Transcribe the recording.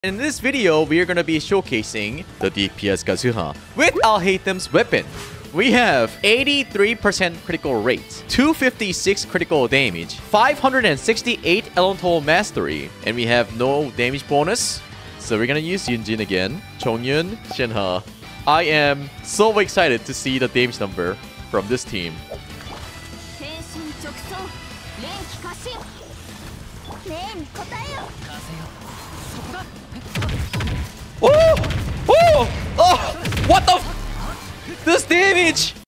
In this video, we are going to be showcasing the DPS Kazuha with Alhaitham's weapon. We have 83% critical rate, 256 critical damage, 568 elemental mastery, and we have no damage bonus. So we're going to use Yunjin again. Chongyun, Shenhe. I am so excited to see the damage number from this team. Oh! Oh! Oh! What the? This damage!